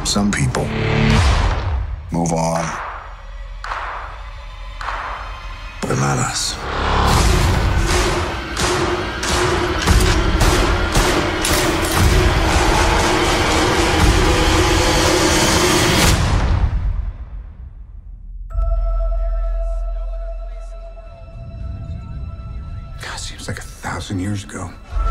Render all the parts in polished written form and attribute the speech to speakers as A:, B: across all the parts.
A: Some people move on, but not us. God, seems like 1,000 years ago.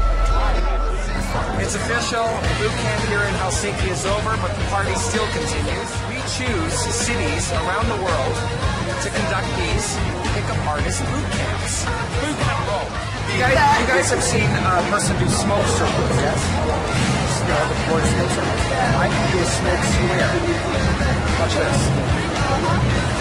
B: It's official. The boot camp here in Helsinki is over, but the party still continues. We choose cities around the world to conduct these pickup artist boot camps. Boot camp roll. You guys have seen a person do smoke circles, yes? The board smoke circles. I can do a smoke square. Watch this.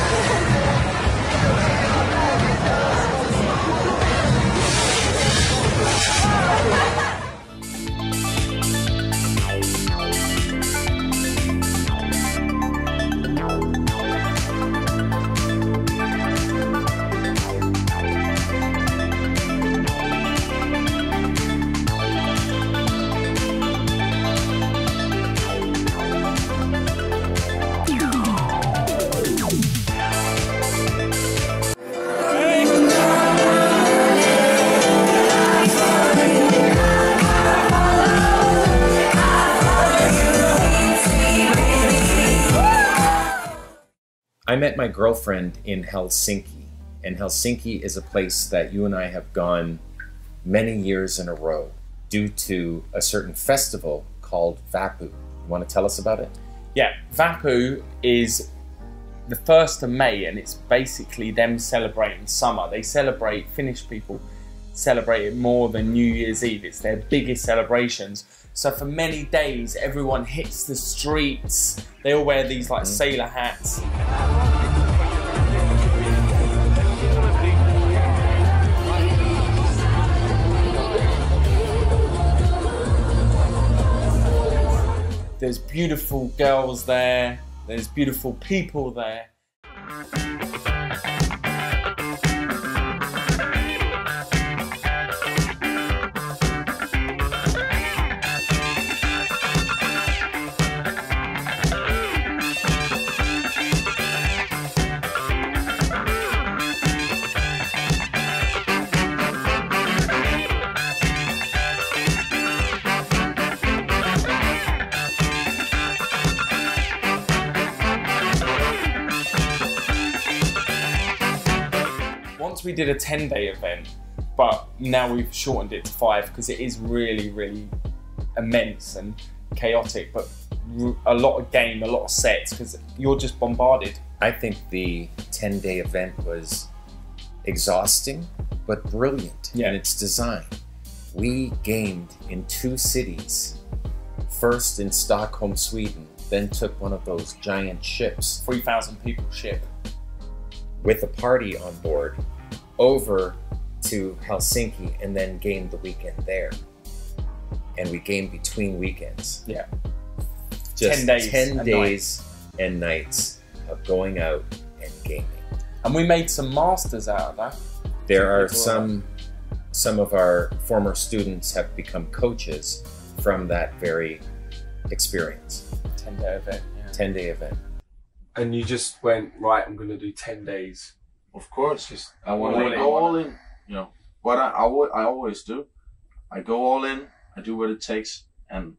C: I met my girlfriend in Helsinki, and Helsinki is a place that you and I have gone many years in a row due to a certain festival called Vappu. You want to tell us about it?
D: Yeah, Vappu is the 1st of May, and it's basically them celebrating summer. They celebrate, Finnish people celebrate it more than New Year's Eve. It's their biggest celebrations. So for many days, everyone hits the streets. They all wear these like sailor hats. There's beautiful girls there. There's beautiful people there. Once we did a 10-day event, but now we've shortened it to 5 because it is really, really immense and chaotic, but a lot of game, a lot of sets, because you're just bombarded.
C: I think the 10-day event was exhausting, but brilliant in its design. We gamed in 2 cities, first in Stockholm, Sweden, then took one of those giant ships,
D: 3,000 people ship,
C: with a party on board, over to Helsinki, and then gamed the weekend there. And we gamed between weekends.
D: Yeah.
C: Just
D: 10 days,
C: 10 days and nights of going out and gaming.
D: And we made some masters out of that.
C: There are some of our former students have become coaches from that very experience.
D: 10-day event. Yeah.
C: 10-day event.
E: And you just went, right, I'm going to do 10 days.
F: Of course,
E: Just
F: I want to go all in. You know what I always do. I go all in. I do what it takes. And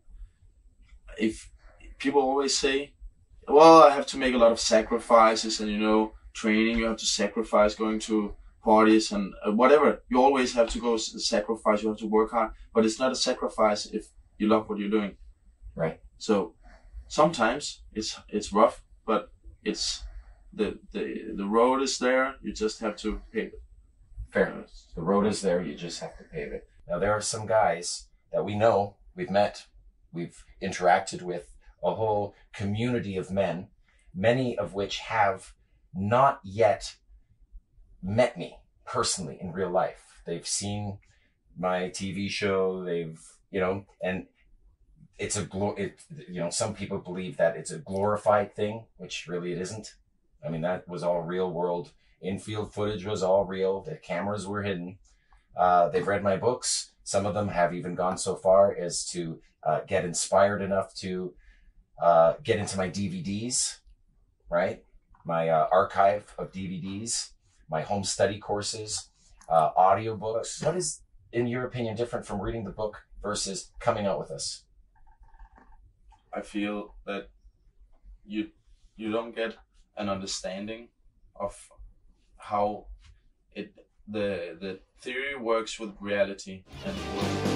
F: if people always say, "Well, I have to make a lot of sacrifices," and training, you have to sacrifice going to parties and whatever. You always have to go sacrifice. You have to work hard, but it's not a sacrifice if you love what you're doing.
C: Right.
F: So sometimes it's rough, but it's the road is there. You just have to pave it.
C: Fair. The road is there. You just have to pave it. Now there are some guys that we know, we've met, we've interacted with, a whole community of men, many of which have not yet met me personally in real life. They've seen my TV show. They've and it's some people believe that it's a glorified thing, which really it isn't. I mean, that was all real world. Infield footage was all real. The cameras were hidden. They've read my books. Some of them have even gone so far as to get inspired enough to get into my DVDs, right? My archive of DVDs, my home study courses, audiobooks. What is, in your opinion, different from reading the book versus coming out with us?
F: I feel that you don't get an understanding of how the theory works with reality and the world.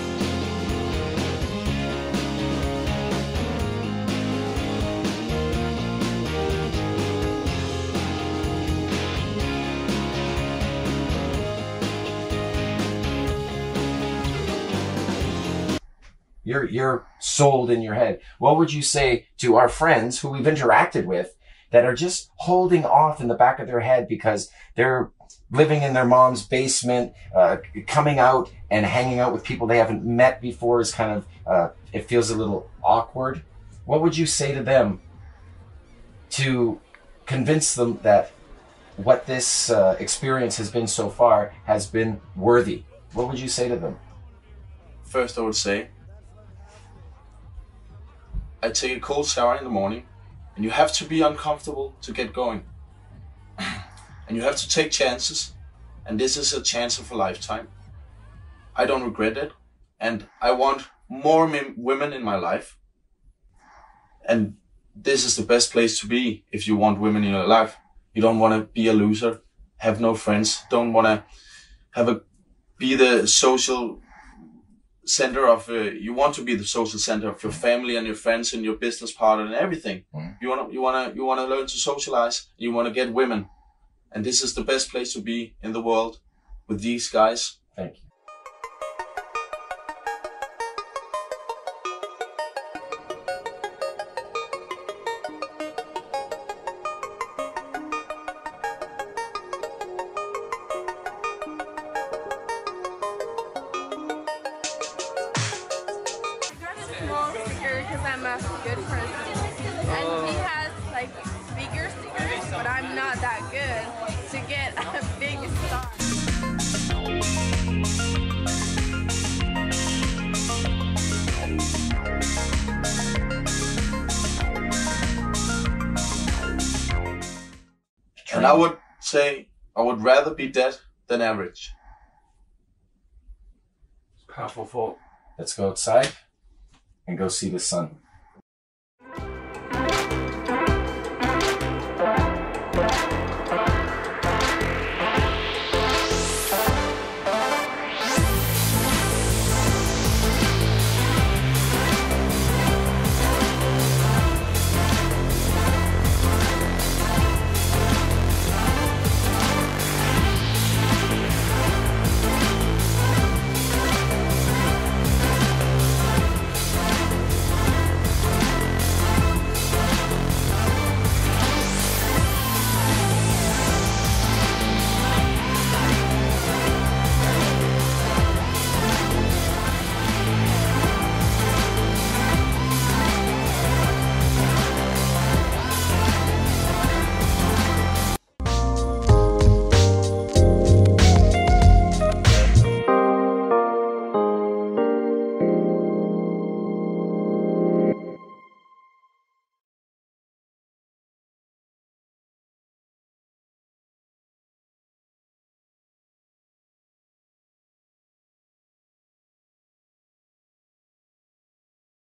C: You're sold in your head. What would you say to our friends who we've interacted with that are just holding off in the back of their head because they're living in their mom's basement, coming out and hanging out with people they haven't met before is kind of, it feels a little awkward. What would you say to them to convince them that what this experience has been so far has been worthy? What would you say to them?
F: First, I would say, I take a cold shower in the morning, and you have to be uncomfortable to get going. And you have to take chances, and this is a chance of a lifetime. I don't regret it, and I want more women in my life. And this is the best place to be if you want women in your life. You don't want to be a loser, have no friends, don't want to be the social center of you want to be the social center of your family and your friends and your business partner and everything. You want to learn to socialize. You want to get women, and this is the best place to be in the world with these guys.
C: Thank you.
G: Small sticker because I'm a good person, and he has like bigger stickers, but I'm not that good to get a big star.
F: And I would say I would rather be dead than average.
E: Powerful thought.
C: Let's go outside and go see the sun.